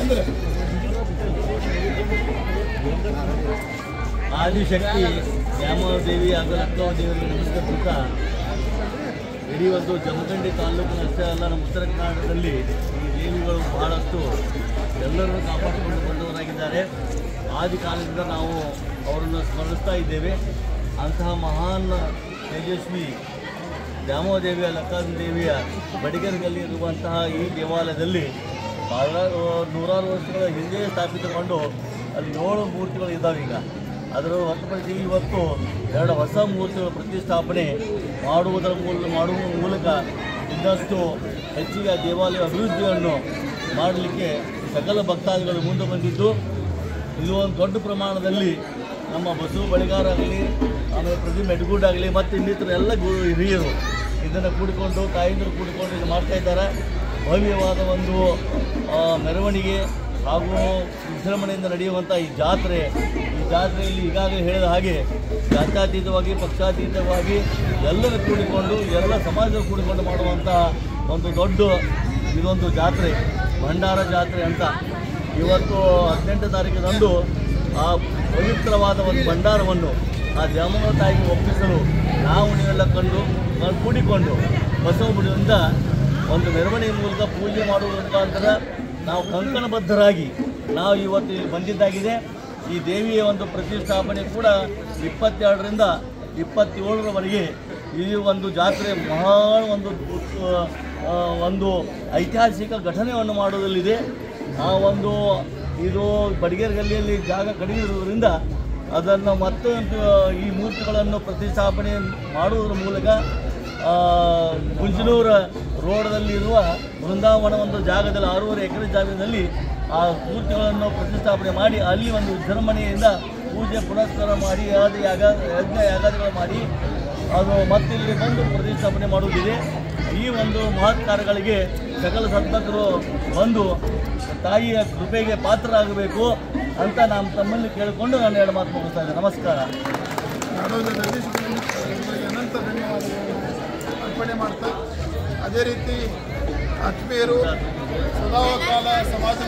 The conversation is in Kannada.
ಆದಿಶಕ್ತಿ ದ್ಯಾಮೋದೇವಿ ಹಾಗೂ ಲಕ್ಕವ್ವ ದೇವರಿಗೆ ನಮಸ್ಕರಿಸುತ್ತಾ ಇಡೀ ಒಂದು ಜಮಖಂಡಿ ತಾಲೂಕಿನ ಅಷ್ಟೇ ಅಲ್ಲ ನಮ್ಮ ಉತ್ತರ ಕರ್ನಾಟಕದಲ್ಲಿ ಈ ದೇವಿಗಳು ಬಹಳಷ್ಟು ಎಲ್ಲರನ್ನು ಕಾಪಾಡಿಕೊಂಡು ಬಂದವರಾಗಿದ್ದಾರೆ. ಆದಿ ಕಾಲದಿಂದ ನಾವು ಅವರನ್ನು ಸ್ಮರಿಸ್ತಾ ಇದ್ದೇವೆ. ಅಂತಹ ಮಹಾನ್ ತೇಜಸ್ವಿ ದ್ಯಾಮೋದೇವಿಯ ಲಕ್ಕವ್ವ ಬಡಿಗೇರಿನಲ್ಲಿ ಇರುವಂತಹ ಈ ದೇವಾಲಯದಲ್ಲಿ ನೂರಾರು ವರ್ಷಗಳ ಹಿಂದೆ ಸ್ಥಾಪಿತಗೊಂಡು ಅಲ್ಲಿ 7 ಮೂರ್ತಿಗಳು ಇದ್ದಾವೆ. ಈಗ ಅದರ ಹೊರತುಪಡಿಸಿ ಇವತ್ತು 2 ಹೊಸ ಮೂರ್ತಿಗಳ ಪ್ರತಿಷ್ಠಾಪನೆ ಮಾಡುವ ಮೂಲಕ ಇನ್ನಷ್ಟು ಹೆಚ್ಚಿಗೆ ದೇವಾಲಯ ಅಭಿವೃದ್ಧಿಯನ್ನು ಮಾಡಲಿಕ್ಕೆ ಸಕಲ ಭಕ್ತಾದಿಗಳು ಮುಂದೆ ಬಂದಿದ್ದು, ಇದು ಒಂದು ದೊಡ್ಡ ಪ್ರಮಾಣದಲ್ಲಿ ನಮ್ಮ ಬಸವ ಬಳಿಗಾರಾಗಲಿ, ಆಮೇಲೆ ಪ್ರದೀಪ್ ಮೆಡ್ಗೂಡಾಗಲಿ ಮತ್ತು ಇನ್ನಿತರ ಎಲ್ಲ ಹಿರಿಯರು ಇದನ್ನು ಕೂಡಿಕೊಂಡು ತಾಯಿಂದರು ಕೂಡಿಕೊಂಡು ಇದು ಮಾಡ್ತಾಯಿದ್ದಾರೆ. ಭವ್ಯವಾದ ಒಂದು ಮೆರವಣಿಗೆ ಹಾಗೂ ವಿಜೃಂಭಣೆಯಿಂದ ನಡೆಯುವಂಥ ಈ ಜಾತ್ರೆಯಲ್ಲಿ ಈಗಾಗಲೇ ಹೇಳಿದ ಹಾಗೆ ಜಾತ್ಯತೀತವಾಗಿ ಪಕ್ಷಾತೀತವಾಗಿ ಎಲ್ಲರೂ ಕೂಡಿಕೊಂಡು ಎಲ್ಲ ಸಮಾಜ ಕೂಡಿಕೊಂಡು ಮಾಡುವಂಥ ಒಂದು ದೊಡ್ಡ ಇದೊಂದು ಜಾತ್ರೆ, ಭಂಡಾರ ಜಾತ್ರೆ ಅಂತ. ಇವತ್ತು 18ನೇ ತಾರೀಕಿನಂದು ಆ ಪವಿತ್ರವಾದ ಒಂದು ಭಂಡಾರವನ್ನು ಆ ದ್ಯಾಮವ್ವ ತಾಯಿಗೆ ಒಪ್ಪಿಸಲು ನಾವು ನೀವೆಲ್ಲ ಕೂಡಿಕೊಂಡು ಬಸವ ಗುಡಿಯಿಂದ ಒಂದು ಮೆರವಣಿಗೆ ಮೂಲಕ ಪೂಜೆ ಮಾಡುವ ಮುಖಾಂತರ ನಾವು ಕಂಕಣಬದ್ಧರಾಗಿ ನಾವು ಇವತ್ತು ಇಲ್ಲಿ ಬಂದಿದ್ದಾಗಿದೆ. ಈ ದೇವಿಯ ಒಂದು ಪ್ರತಿಷ್ಠಾಪನೆ ಕೂಡ 22ರಿಂದ 27ರವರೆಗೆ ಈ ಒಂದು ಜಾತ್ರೆ ಬಹಳ ಒಂದು ಐತಿಹಾಸಿಕ ಘಟನೆಯನ್ನು ಮಾಡುವುದಲ್ಲಿದೆ. ಆ ಒಂದು ಇದು ಬಡಿಗೇರಿ ಗಲ್ಲಿಯಲ್ಲಿ ಜಾಗ ಕಡಿಮೆ ಇರುವುದರಿಂದ ಅದನ್ನು ಮತ್ತೊಂದು ಈ ಮೂರ್ತಿಗಳನ್ನು ಪ್ರತಿಷ್ಠಾಪನೆ ಮಾಡುವುದರ ಮೂಲಕ ಗುಂಜನೂರ ರೋಡದಲ್ಲಿರುವ ಬೃಂದಾವನ ಒಂದು ಜಾಗದಲ್ಲಿ 6.5 ಎಕರೆ ಜಾಗದಲ್ಲಿ ಆ ಮೂರ್ತಿಗಳನ್ನು ಪ್ರತಿಷ್ಠಾಪನೆ ಮಾಡಿ ಅಲ್ಲಿ ಒಂದು ವಿಜೃಂಭಣೆಯಿಂದ ಪೂಜೆ ಪುನಸ್ಕಾರ ಮಾಡಿ ಯಜ್ಞ ಯಾಗಾದಿಗಳು ಮಾಡಿ ಅದು ಮತ್ತಿಲ್ಲಿ ಬಂದು ಪ್ರತಿಷ್ಠಾಪನೆ ಮಾಡುವುದಿದೆ. ಈ ಒಂದು ಮಹತ್ ಕಾರ್ಯಗಳಿಗೆ ಸಕಲ ಸದ್ಭಕ್ತರು ಬಂದು ತಾಯಿಯ ಕೃಪೆಗೆ ಪಾತ್ರರಾಗಬೇಕು ಅಂತ ನಾನು ತಮ್ಮಲ್ಲಿ ಕೇಳಿಕೊಂಡು ನಾನು 2 ಮಾತು ಮುಗಿಸ್ತಾ ಇದ್ದೇನೆ. ನಮಸ್ಕಾರ. ಅನಂತ ಧನ್ಯವಾದಗಳನ್ನು ಅರ್ಪಣೆ ಮಾಡ್ತಾ, ಅದೇ ರೀತಿ ಆತ್ಮೀಯರು ಸದಾಕಾಲ ಸಮಾಜ